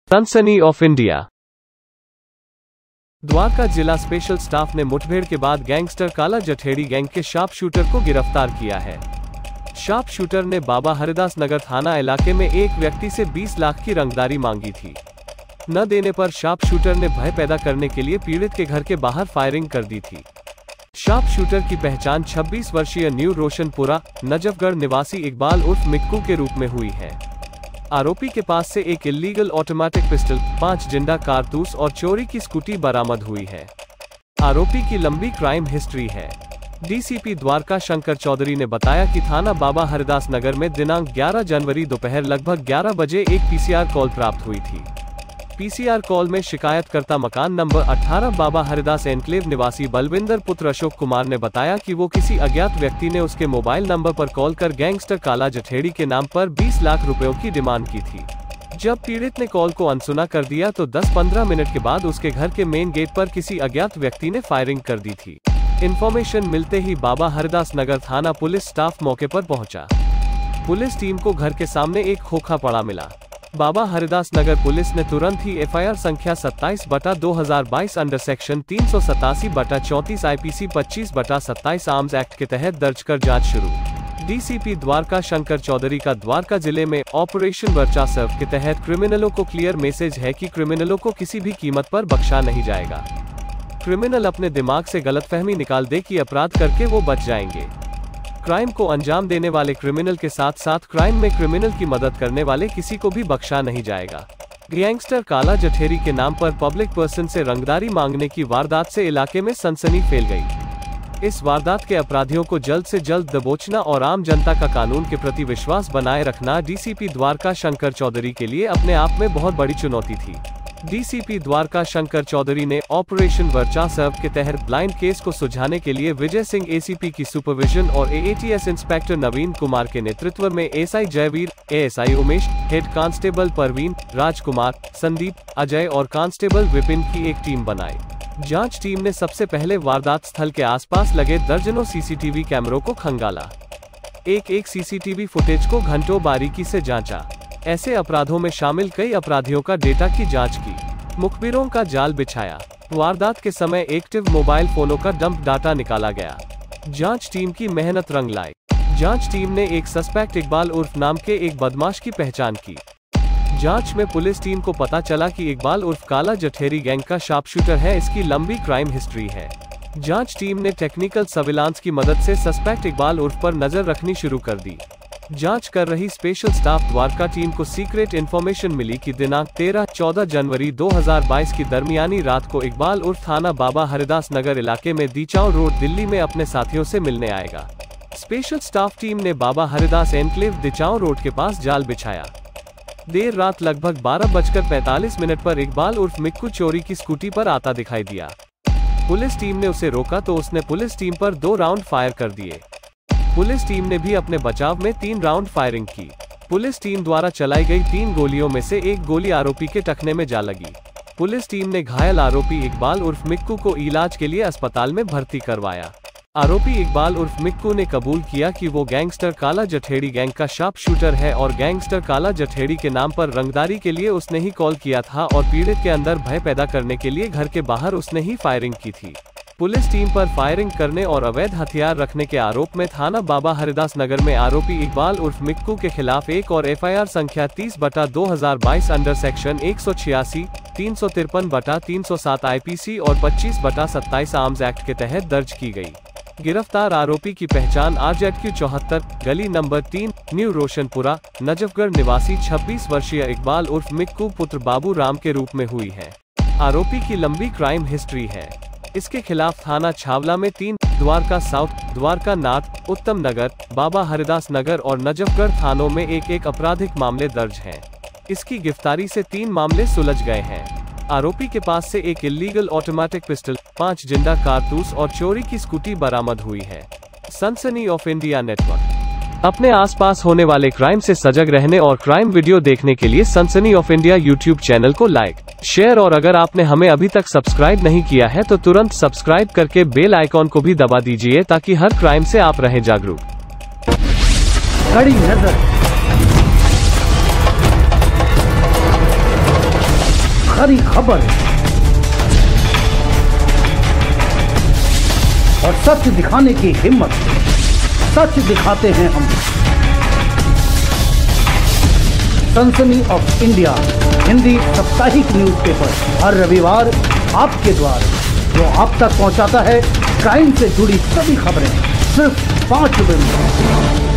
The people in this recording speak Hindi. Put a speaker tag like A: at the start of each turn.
A: सनसनी ऑफ इंडिया। द्वारका जिला स्पेशल स्टाफ ने मुठभेड़ के बाद गैंगस्टर काला जठेड़ी गैंग के शार्प शूटर को गिरफ्तार किया है। शार्प शूटर ने बाबा हरिदास नगर थाना इलाके में एक व्यक्ति से 20 लाख की रंगदारी मांगी थी। न देने पर शार्प शूटर ने भय पैदा करने के लिए पीड़ित के घर के बाहर फायरिंग कर दी थी। शार्प शूटर की पहचान 26 वर्षीय न्यू रोशनपुरा नजफगढ़ निवासी इकबाल उर्फ मिक्कू के रूप में हुई है। आरोपी के पास से एक इल्लीगल ऑटोमेटिक पिस्टल, 5 जिंदा कारतूस और चोरी की स्कूटी बरामद हुई है। आरोपी की लंबी क्राइम हिस्ट्री है। डीसीपी द्वारका शंकर चौधरी ने बताया कि थाना बाबा हरिदास नगर में दिनांक 11 जनवरी दोपहर लगभग 11 बजे एक पीसीआर कॉल प्राप्त हुई थी। पीसीआर कॉल में शिकायतकर्ता मकान नंबर 18 बाबा हरिदास एनक्लेव निवासी बलविंदर पुत्र अशोक कुमार ने बताया कि वो किसी अज्ञात व्यक्ति ने उसके मोबाइल नंबर पर कॉल कर गैंगस्टर काला जठेड़ी के नाम पर 20 लाख रुपयों की डिमांड की थी। जब पीड़ित ने कॉल को अनसुना कर दिया तो 10-15 मिनट के बाद उसके घर के मेन गेट पर किसी अज्ञात व्यक्ति ने फायरिंग कर दी थी। इन्फॉर्मेशन मिलते ही बाबा हरिदास नगर थाना पुलिस स्टाफ मौके पर पहुंचा। पुलिस टीम को घर के सामने एक खोखा पड़ा मिला। बाबा हरिदास नगर पुलिस ने तुरंत ही एफआईआर संख्या 27/2022 under section 387/34 IPC 25/27 arms act के तहत दर्ज कर जांच शुरू। डीसीपी द्वारका शंकर चौधरी का द्वारका जिले में ऑपरेशन वर्चासव के तहत क्रिमिनलों को क्लियर मैसेज है कि क्रिमिनलों को किसी भी कीमत पर बख्शा नहीं जाएगा। क्रिमिनल अपने दिमाग से गलतफहमी निकाल दे कि अपराध करके वो बच जाएंगे। क्राइम को अंजाम देने वाले क्रिमिनल के साथ साथ क्राइम में क्रिमिनल की मदद करने वाले किसी को भी बख्शा नहीं जाएगा। गैंगस्टर काला जठेड़ी के नाम पर पब्लिक पर्सन से रंगदारी मांगने की वारदात से इलाके में सनसनी फैल गई। इस वारदात के अपराधियों को जल्द से जल्द दबोचना और आम जनता का कानून के प्रति विश्वास बनाए रखना डीसीपी द्वारका शंकर चौधरी के लिए अपने आप में बहुत बड़ी चुनौती थी। डीसीपी द्वारका शंकर चौधरी ने ऑपरेशन वर्चासव के तहत ब्लाइंड केस को सुलझाने के लिए विजय सिंह एसीपी की सुपरविजन और एएटीएस इंस्पेक्टर नवीन कुमार के नेतृत्व में SI Jaiveer, ASI Umesh, head constable Parveen, Rajkumar, Sandeep, Ajay और कांस्टेबल विपिन की एक टीम बनाई। जांच टीम ने सबसे पहले वारदात स्थल के आसपास लगे दर्जनों सीसीटीवी कैमरों को खंगाला। एक सीसीटीवी फुटेज को घंटों बारीकी से जांचा। ऐसे अपराधों में शामिल कई अपराधियों का डेटा की जांच की। मुखबिरों का जाल बिछाया। वारदात के समय एक्टिव मोबाइल फोनों का डंप डाटा निकाला गया। जांच टीम की मेहनत रंग लाई। जांच टीम ने एक सस्पेक्ट इकबाल उर्फ नाम के एक बदमाश की पहचान की। जांच में पुलिस टीम को पता चला कि इकबाल उर्फ काला जठेड़ी गैंग का शार्प शूटर है। इसकी लंबी क्राइम हिस्ट्री है। जांच टीम ने टेक्निकल सर्विलांस की मदद से सस्पेक्ट इकबाल उर्फ पर नजर रखनी शुरू कर दी। जांच कर रही स्पेशल स्टाफ द्वारका टीम को सीक्रेट इन्फॉर्मेशन मिली कि दिनांक 13-14 जनवरी 2022 की दरमियानी रात को इकबाल उर्फ थाना बाबा हरिदास नगर इलाके में दीचाव रोड दिल्ली में अपने साथियों से मिलने आएगा। स्पेशल स्टाफ टीम ने बाबा हरिदास एनक्लेव दीचाव रोड के पास जाल बिछाया। देर रात लगभग 12:45 पर इकबाल उर्फ मिक्कू चोरी की स्कूटी पर आता दिखाई दिया। पुलिस टीम ने उसे रोका तो उसने पुलिस टीम पर 2 राउंड फायर कर दिए। पुलिस टीम ने भी अपने बचाव में 3 राउंड फायरिंग की। पुलिस टीम द्वारा चलाई गई 3 गोलियों में से एक गोली आरोपी के टखने में जा लगी। पुलिस टीम ने घायल आरोपी इकबाल उर्फ मिक्कू को इलाज के लिए अस्पताल में भर्ती करवाया। आरोपी इकबाल उर्फ मिक्कू ने कबूल किया कि वो गैंगस्टर काला जठेड़ी गैंग का शार्प शूटर है और गैंगस्टर काला जठेड़ी के नाम पर रंगदारी के लिए उसने ही कॉल किया था और पीड़ित के अंदर भय पैदा करने के लिए घर के बाहर उसने ही फायरिंग की थी। पुलिस टीम पर फायरिंग करने और अवैध हथियार रखने के आरोप में थाना बाबा हरिदास नगर में आरोपी इकबाल उर्फ मिक्कू के खिलाफ एक और एफआईआर संख्या 30/2022 अंडर सेक्शन 186, 353/307 आईपीसी और 25/27 आर्म्स एक्ट के तहत दर्ज की गई। गिरफ्तार आरोपी की पहचान RZQ 74 गली नंबर 3 न्यू रोशनपुरा नजफगढ़ निवासी 26 वर्षीय इकबाल उर्फ मिक्कू पुत्र बाबू राम के रूप में हुई है। आरोपी की लंबी क्राइम हिस्ट्री है। इसके खिलाफ थाना छावला में 3, द्वारका साउथ, द्वारका नॉर्थ, उत्तम नगर, बाबा हरिदास नगर और नजफगढ़ थानों में एक आपराधिक मामले दर्ज हैं। इसकी गिरफ्तारी से 3 मामले सुलझ गए हैं। आरोपी के पास से एक इल्लीगल ऑटोमेटिक पिस्टल, 5 जिंदा कारतूस और चोरी की स्कूटी बरामद हुई है। सनसनी ऑफ इंडिया नेटवर्क। अपने आसपास होने वाले क्राइम से सजग रहने और क्राइम वीडियो देखने के लिए Sansani of India YouTube channel को लाइक, शेयर और अगर आपने हमें अभी तक सब्सक्राइब नहीं किया है तो तुरंत सब्सक्राइब करके बेल आइकॉन को भी दबा दीजिए ताकि हर क्राइम से आप रहें जागरूक। कड़ी नजर।
B: खरी खबर और सच दिखाने की हिम्मत, सच दिखाते हैं हम। सनसनी ऑफ इंडिया हिंदी साप्ताहिक न्यूज़पेपर हर रविवार आपके द्वार, जो आप तक पहुंचाता है क्राइम से जुड़ी सभी खबरें सिर्फ 5 रुपए में।